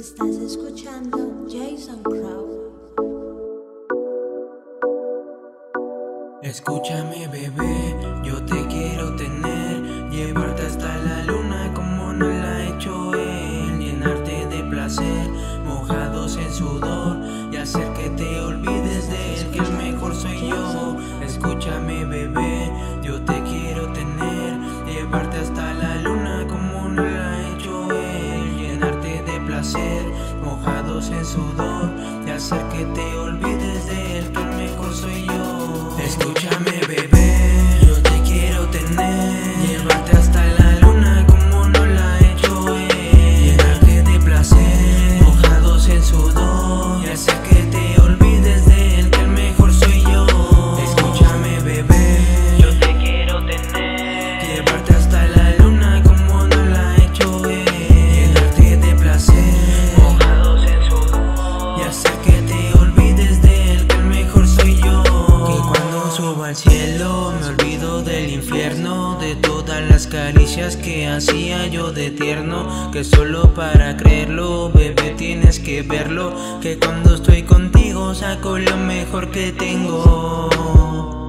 Estás escuchando Jason Crow. Escúchame, bebé, yo te quiero tener, llevarte hasta la luna como no la ha hecho él, llenarte de placer, mojados en sudor y hacer que te olvides de él, que el mejor soy yo. Escúchame, bebé, yo te quiero tener, llevarte hasta la luna como no la ha hecho él, llenarte de placer, mojados en sudor y hacer que te olvides de él, que el mejor soy yo. Escúchame, bebé, yo te quiero tener, llevarte hasta la luna como no la ha hecho él, llenarte de placer, mojados en sudor y hacer que te olvides de él, que el mejor soy yo. Escúchame, bebé, yo te quiero tener, llevarte hasta la luna como no la ha hecho él, llenarte de placer, mojados en sudor y hacer que te olvides de él, que el mejor soy yo. Que cuando subo al cielo me olvido del infierno, de todas las caricias que hacía yo de tierno, que solo para creerlo, bebé, tienes que verlo, que cuando estoy contigo saco lo mejor que tengo.